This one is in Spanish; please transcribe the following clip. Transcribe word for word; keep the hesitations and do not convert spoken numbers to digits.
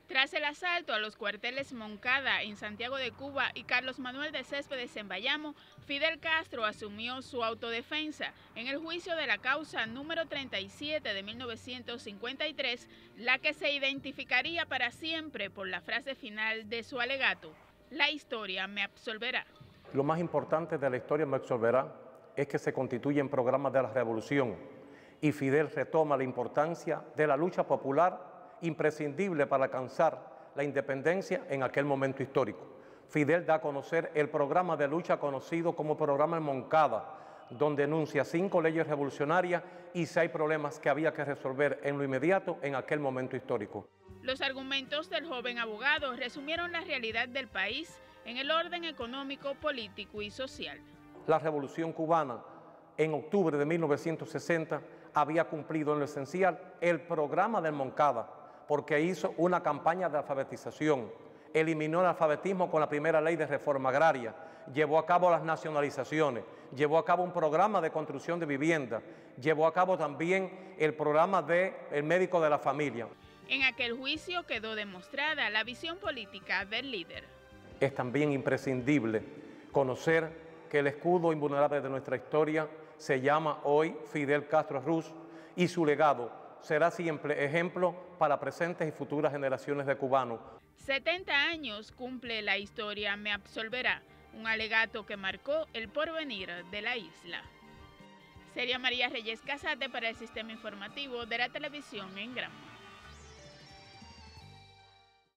Tras el asalto a los cuarteles Moncada en Santiago de Cuba y Carlos Manuel de Céspedes en Bayamo, Fidel Castro asumió su autodefensa en el juicio de la causa número treinta y siete de mil novecientos cincuenta y tres, la que se identificaría para siempre por la frase final de su alegato: "La historia me absolverá". Lo más importante de la historia me absolverá es que se constituyen programas de la revolución y Fidel retoma la importancia de la lucha popular imprescindible para alcanzar la independencia en aquel momento histórico. Fidel da a conocer el programa de lucha conocido como Programa Moncada, donde enuncia cinco leyes revolucionarias y seis problemas que había que resolver en lo inmediato en aquel momento histórico. Los argumentos del joven abogado resumieron la realidad del país en el orden económico, político y social. La Revolución Cubana, en octubre de mil novecientos sesenta, había cumplido en lo esencial el programa del Moncada, porque hizo una campaña de alfabetización, eliminó el alfabetismo con la primera ley de reforma agraria, llevó a cabo las nacionalizaciones, llevó a cabo un programa de construcción de vivienda, llevó a cabo también el programa del médico de la familia. En aquel juicio quedó demostrada la visión política del líder. Es también imprescindible conocer que el escudo invulnerable de nuestra historia se llama hoy Fidel Castro Ruz y su legado será siempre ejemplo para presentes y futuras generaciones de cubanos. setenta años cumple La historia me absolverá, un alegato que marcó el porvenir de la isla. Seria María Reyes Casate para el Sistema Informativo de la Televisión en Granma.